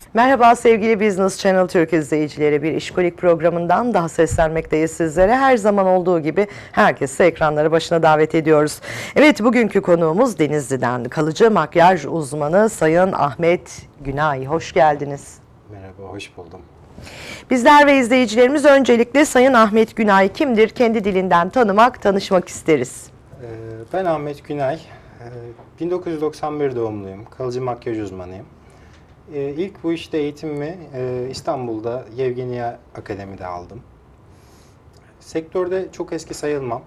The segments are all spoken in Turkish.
Merhaba sevgili Business Channel Türk izleyicileri, bir işkolik programından daha seslenmekteyiz sizlere. Her zaman olduğu gibi herkesi ekranları başına davet ediyoruz. Evet, bugünkü konuğumuz Denizli'den kalıcı makyaj uzmanı Sayın Ahmet Günay. Hoş geldiniz. Merhaba, hoş buldum. Bizler ve izleyicilerimiz öncelikle Sayın Ahmet Günay kimdir? Kendi dilinden tanışmak isteriz. Ben Ahmet Günay, 1991 doğumluyum, kalıcı makyaj uzmanıyım. İlk bu işte eğitimimi İstanbul'da Yevgenia Akademi'de aldım. Sektörde çok eski sayılmam.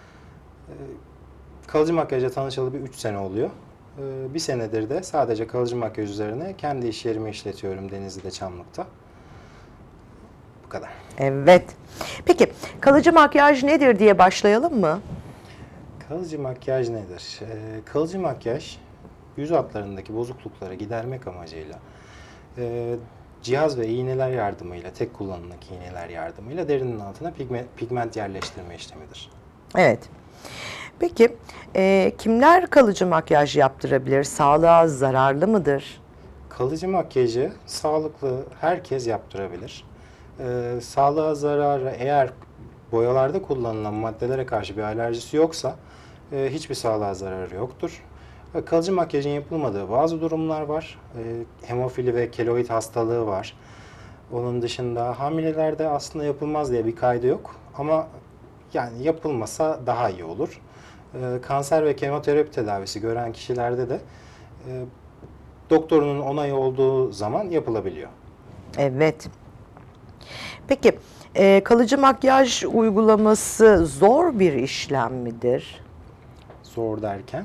Kalıcı makyajla tanışalı bir 3 sene oluyor. Bir senedir de sadece kalıcı makyaj üzerine kendi iş yerimi işletiyorum Denizli'de, Çamlık'ta. Bu kadar. Evet. Peki kalıcı makyaj nedir diye başlayalım mı? Kalıcı makyaj nedir? Kalıcı makyaj, yüz hatlarındaki bozuklukları gidermek amacıyla cihaz ve iğneler yardımıyla, tek kullanımlık iğneler yardımıyla derinin altına pigment yerleştirme işlemidir. Evet. Peki kimler kalıcı makyaj yaptırabilir? Sağlığa zararlı mıdır? Kalıcı makyajı sağlıklı herkes yaptırabilir. Sağlığa zararı, eğer boyalarda kullanılan maddelere karşı bir alerjisi yoksa hiçbir sağlığa zararı yoktur. Kalıcı makyajın yapılmadığı bazı durumlar var. Hemofili ve keloid hastalığı var. Onun dışında hamilelerde aslında yapılmaz diye bir kaydı yok. Ama yani yapılmasa daha iyi olur. Kanser ve kemoterapi tedavisi gören kişilerde de doktorunun onayı olduğu zaman yapılabiliyor. Evet. Peki kalıcı makyaj uygulaması zor bir işlem midir? Zor derken?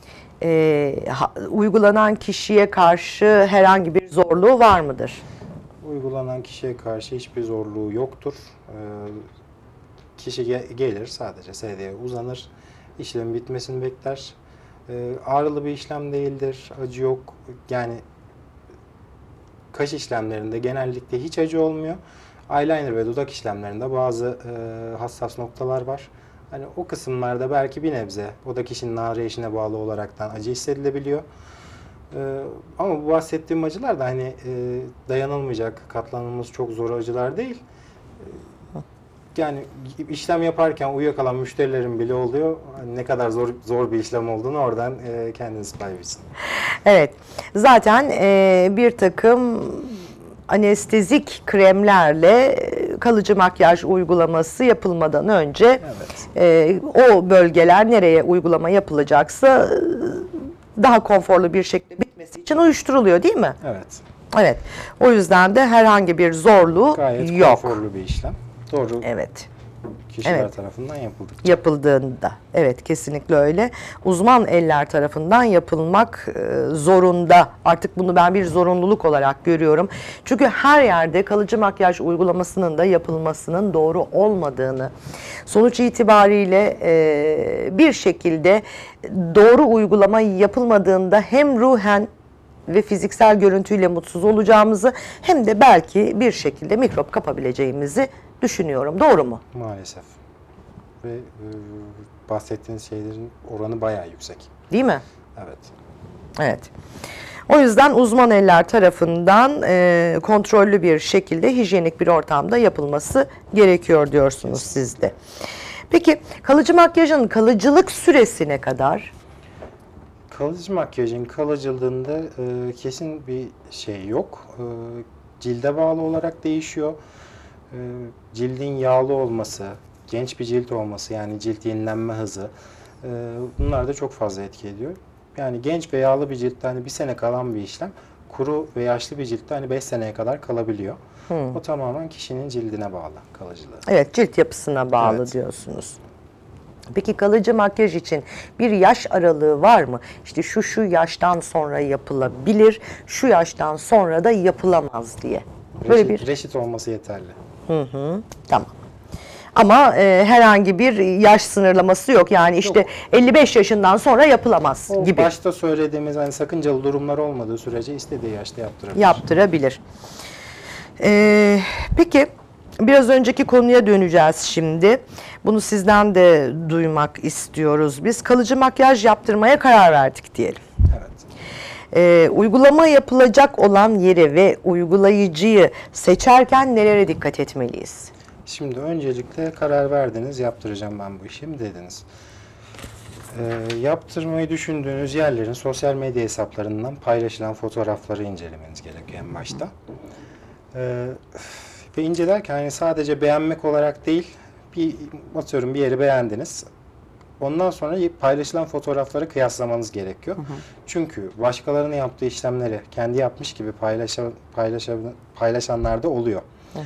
Uygulanan kişiye karşı herhangi bir zorluğu var mıdır? Uygulanan kişiye karşı hiçbir zorluğu yoktur. Kişi gelir, sadece sedyeye uzanır, işlemin bitmesini bekler. Ağrılı bir işlem değildir, acı yok. Yani kaş işlemlerinde genellikle hiç acı olmuyor. Eyeliner ve dudak işlemlerinde bazı hassas noktalar var. Hani o kısımlarda belki bir nebze, o da kişinin arayışına bağlı olaraktan acı hissedilebiliyor. Ama bu bahsettiğim acılar da hani dayanılmayacak, katlanılması çok zor acılar değil. Yani işlem yaparken uyuyakalan müşterilerin bile oluyor. Hani ne kadar zor bir işlem olduğunu oradan kendiniz pay biçin. Evet. Zaten bir takım anestezik kremlerle kalıcı makyaj uygulaması yapılmadan önce o bölgeler nereye uygulama yapılacaksa daha konforlu bir şekilde bitmesi için uyuşturuluyor, değil mi? Evet. Evet. O yüzden de herhangi bir zorluğu gayet yok. konforlu bir işlem. Doğru. Evet. Kişiler tarafından yapıldıkça. Yapıldığında. Evet, kesinlikle öyle. Uzman eller tarafından yapılmak zorunda. Artık bunu ben bir zorunluluk olarak görüyorum. Çünkü her yerde kalıcı makyaj uygulamasının da yapılmasının doğru olmadığını, sonuç itibariyle bir şekilde doğru uygulama yapılmadığında hem ruhen ve fiziksel görüntüyle mutsuz olacağımızı hem de belki bir şekilde mikrop kapabileceğimizi düşünüyorum. Doğru mu? Maalesef. Ve bahsettiğiniz şeylerin oranı bayağı yüksek. Değil mi? Evet. Evet. O yüzden uzman eller tarafından kontrollü bir şekilde hijyenik bir ortamda yapılması gerekiyor diyorsunuz siz de. Peki kalıcı makyajın kalıcılık süresi ne kadar? Kalıcı makyajın kalıcılığında kesin bir şey yok. Cilde bağlı olarak değişiyor. Cildin yağlı olması, genç bir cilt olması, yani cilt yenilenme hızı, bunlar da çok fazla etki ediyor. Yani genç ve yağlı bir ciltte hani bir sene kalan bir işlem, kuru ve yaşlı bir ciltte hani 5 seneye kadar kalabiliyor. O tamamen kişinin cildine bağlı kalıcılığı. Evet, cilt yapısına bağlı diyorsunuz. Peki kalıcı makyaj için bir yaş aralığı var mı? İşte şu yaştan sonra yapılabilir, şu yaştan sonra da yapılamaz diye. Böyle Reşit olması yeterli. Tamam. Ama herhangi bir yaş sınırlaması yok. Yani işte 55 yaşından sonra yapılamaz O gibi. başta söylediğimiz hani sakıncalı durumlar olmadığı sürece istediği yaşta yaptırabilir. Yaptırabilir. Peki biraz önceki konuya döneceğiz şimdi. Bunu sizden de duymak istiyoruz. Biz kalıcı makyaj yaptırmaya karar verdik diyelim. Evet. Uygulama yapılacak olan yeri ve uygulayıcıyı seçerken nelere dikkat etmeliyiz? Şimdi öncelikle karar verdiniz, yaptıracağım ben bu işi mi dediniz. Yaptırmayı düşündüğünüz yerlerin sosyal medya hesaplarından paylaşılan fotoğrafları incelemeniz gerekiyor en başta. Ve incelerken hani sadece beğenmek olarak değil, atıyorum bir yeri beğendiniz. Ondan sonra paylaşılan fotoğrafları kıyaslamanız gerekiyor. Çünkü başkalarının yaptığı işlemleri kendi yapmış gibi paylaşanlar da oluyor.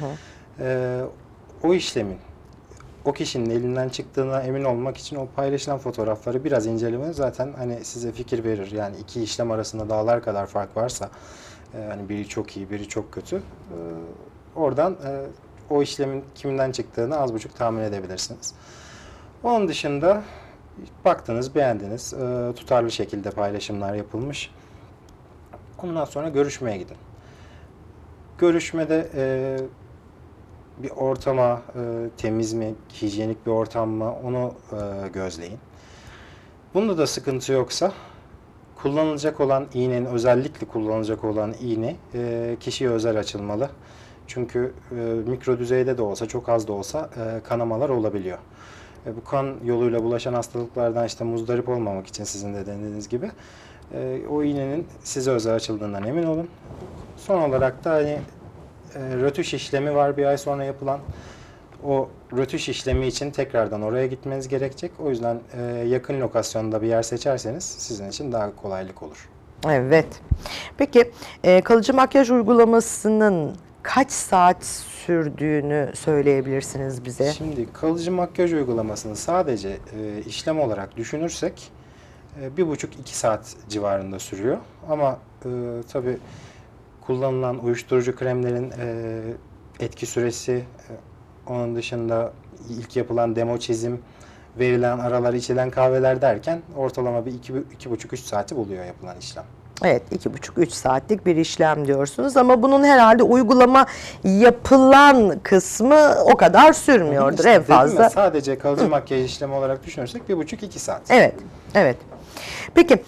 O işlemin o kişinin elinden çıktığına emin olmak için o paylaşılan fotoğrafları biraz incelemeniz zaten hani size fikir verir. Yani iki işlem arasında dağlar kadar fark varsa, hani biri çok iyi, biri çok kötü. Oradan o işlemin kimden çıktığını az buçuk tahmin edebilirsiniz. Onun dışında baktınız, beğendiniz, tutarlı şekilde paylaşımlar yapılmış. Ondan sonra görüşmeye gidin. Görüşmede bir ortama, temiz mi, hijyenik bir ortam mı onu gözleyin. Bunda da sıkıntı yoksa kullanılacak olan iğnenin, özellikle kullanılacak olan iğne kişiye özel açılmalı. Çünkü mikro düzeyde de olsa, çok az da olsa kanamalar olabiliyor. Bu kan yoluyla bulaşan hastalıklardan işte muzdarip olmamak için sizin de dediğiniz gibi o iğnenin size özel açıldığından emin olun. Son olarak da hani rötuş işlemi var bir ay sonra yapılan. O rötuş işlemi için tekrardan oraya gitmeniz gerekecek. O yüzden yakın lokasyonda bir yer seçerseniz sizin için daha kolaylık olur. Evet. Peki kalıcı makyaj uygulamasının kaç saat sürdüğünü söyleyebilirsiniz bize? Şimdi kalıcı makyaj uygulamasını sadece işlem olarak düşünürsek 1,5-2 saat civarında sürüyor. Ama tabii kullanılan uyuşturucu kremlerin etki süresi, onun dışında ilk yapılan demo çizim, verilen aralar içilen kahveler derken ortalama bir 2,5-3 saati buluyor yapılan işlem. Evet, 2,5-3 saatlik bir işlem diyorsunuz ama bunun herhalde uygulama yapılan kısmı o kadar sürmüyordur İşte en dedim ya, fazla. sadece kalıcı makyaj işlemi olarak düşünürsek 1,5-2 saat. Evet, evet. Peki,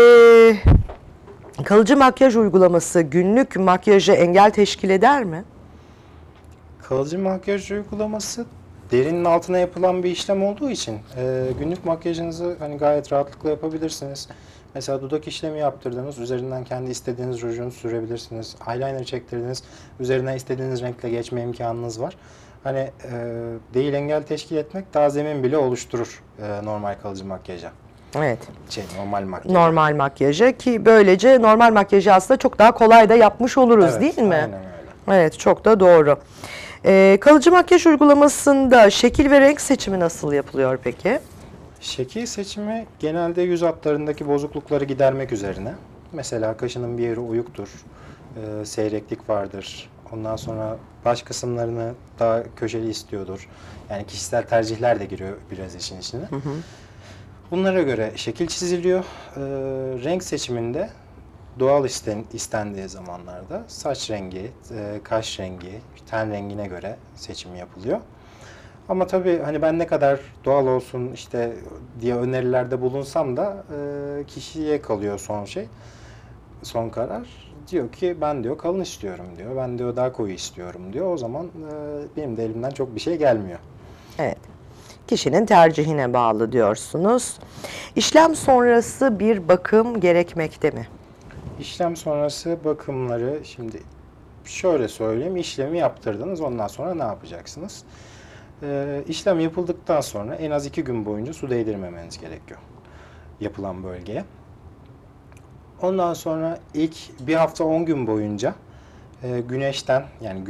kalıcı makyaj uygulaması günlük makyaja engel teşkil eder mi? Kalıcı makyaj uygulaması derinin altına yapılan bir işlem olduğu için günlük makyajınızı hani gayet rahatlıkla yapabilirsiniz. Mesela dudak işlemi yaptırdınız, üzerinden kendi istediğiniz rujunu sürebilirsiniz. Eyeliner çektirdiniz, üzerine istediğiniz renkle geçme imkanınız var. Hani değil engel teşkil etmek daha zemin bile oluşturur normal kalıcı makyaja. Evet. Normal makyaj. Normal makyaja ki böylece normal makyajı aslında çok daha kolay da yapmış oluruz, Evet, değil mi? aynen öyle. Evet, çok da doğru. Kalıcı makyaj uygulamasında şekil ve renk seçimi nasıl yapılıyor peki? Şekil seçimi genelde yüz hatlarındaki bozuklukları gidermek üzerine. Mesela kaşının bir yeri oyuktur, seyreklik vardır. Ondan sonra baş kısımlarını daha köşeli istiyordur. Yani kişisel tercihler de giriyor biraz işin içine. Bunlara göre şekil çiziliyor. Renk seçiminde doğal istendiği zamanlarda saç rengi, kaş rengi, ten rengine göre seçim yapılıyor. Ama tabii hani ben ne kadar doğal olsun işte diye önerilerde bulunsam da kişiye kalıyor son karar. Diyor ki ben diyor kalın istiyorum diyor, ben diyor daha koyu istiyorum diyor. O zaman benim de elimden çok bir şey gelmiyor. Evet. Kişinin tercihine bağlı diyorsunuz. İşlem sonrası bir bakım gerekmekte mi? İşlem sonrası bakımları şimdi şöyle söyleyeyim, işlemi yaptırdınız, ondan sonra ne yapacaksınız? İşlem yapıldıktan sonra en az 2 gün boyunca su değdirmemeniz gerekiyor yapılan bölgeye. Ondan sonra ilk bir hafta 10 gün boyunca güneşten, yani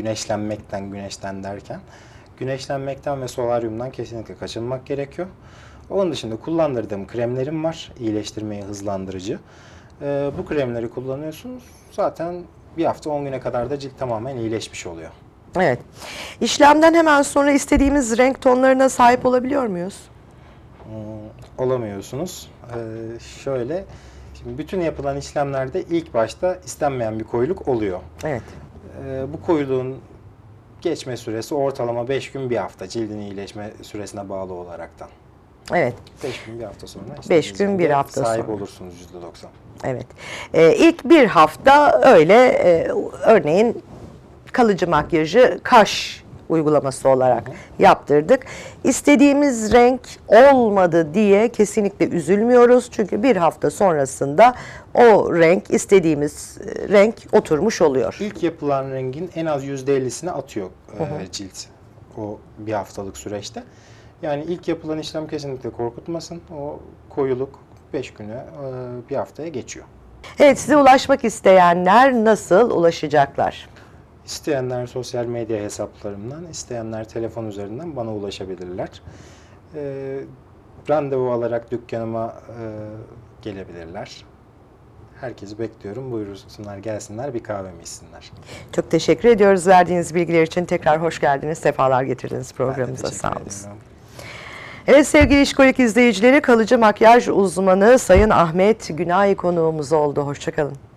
güneşlenmekten ve solaryumdan kesinlikle kaçınmak gerekiyor. Onun dışında kullandırdığım kremlerim var, iyileştirmeyi hızlandırıcı. Bu kremleri kullanıyorsunuz. Zaten bir hafta 10 güne kadar da cilt tamamen iyileşmiş oluyor. Evet. İşlemden hemen sonra istediğimiz renk tonlarına sahip olabiliyor muyuz? Olamıyorsunuz. Şimdi bütün yapılan işlemlerde ilk başta istenmeyen bir koyuluk oluyor. Evet. Bu koyuluğun geçme süresi ortalama 5 gün bir hafta cildin iyileşme süresine bağlı olaraktan. Evet. 5 gün bir hafta sonra 5 gün bir hafta sahip sonra. olursunuz %90. Evet. İlk bir hafta öyle örneğin kalıcı makyajı kaş uygulaması olarak yaptırdık. İstediğimiz renk olmadı diye kesinlikle üzülmüyoruz. Çünkü bir hafta sonrasında o renk, istediğimiz renk oturmuş oluyor. İlk yapılan rengin en az %50'sini atıyor cilt o bir haftalık süreçte. Yani ilk yapılan işlem kesinlikle korkutmasın. O koyuluk 5 güne bir haftaya geçiyor. Evet, size ulaşmak isteyenler nasıl ulaşacaklar? İsteyenler sosyal medya hesaplarımdan, isteyenler telefon üzerinden bana ulaşabilirler. Randevu alarak dükkanıma gelebilirler. Herkesi bekliyorum. Buyursunlar, gelsinler, bir kahvemi içsinler. Çok teşekkür ediyoruz verdiğiniz bilgiler için. Tekrar hoş geldiniz, sefalar getirdiniz Ben de programımıza. teşekkür Sağ olun. ederim. Evet sevgili İşkolik izleyicileri, kalıcı makyaj uzmanı Sayın Ahmet Günay konuğumuz oldu. Hoşça kalın.